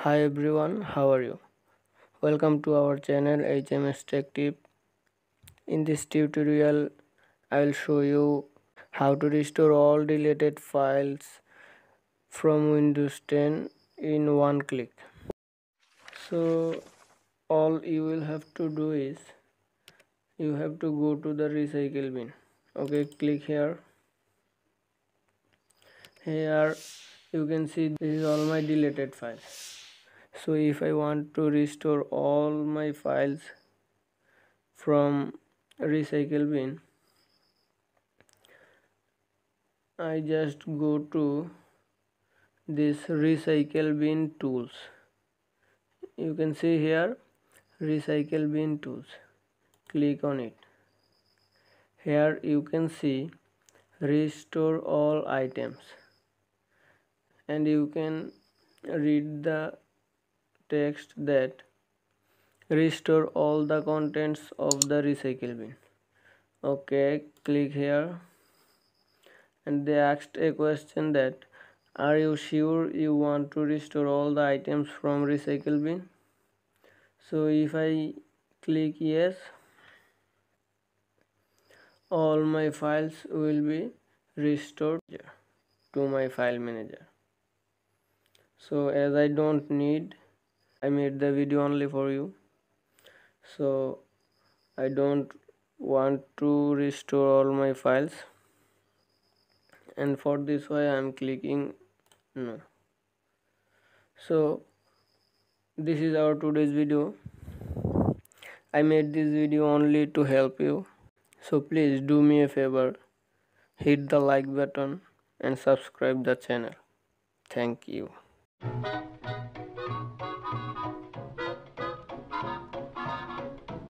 Hi everyone, how are you? Welcome to our channel HMS Tech Tip. In this tutorial, I will show you how to restore all deleted files from Windows 10 in one click. So all you will have to do is you have to go to the recycle bin. Okay, click here. Here you can see this is all my deleted files. So if I want to restore all my files from recycle bin, I just go to this recycle bin tools. You can see here recycle bin tools. Click on it. Here you can see restore all items, and you can read the text that restore all the contents of the recycle bin. Okay, click here, and they asked a question that are you sure you want to restore all the items from recycle bin? So if I click yes, all my files will be restored to my file manager. So as I don't need, I made the video only for you, so I don't want to restore all my files, and for this why I am clicking no. So this is our today's video. I made this video only to help you, so please do me a favor, hit the like button and subscribe the channel. Thank you.